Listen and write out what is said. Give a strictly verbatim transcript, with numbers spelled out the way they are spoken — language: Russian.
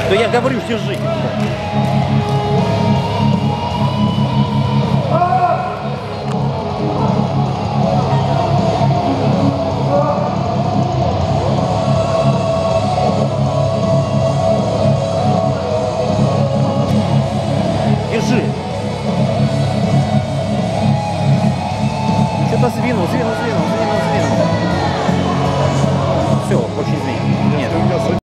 Да я говорю, держите. Держи. Что-то сдвинул, сдвинул, сдвинул.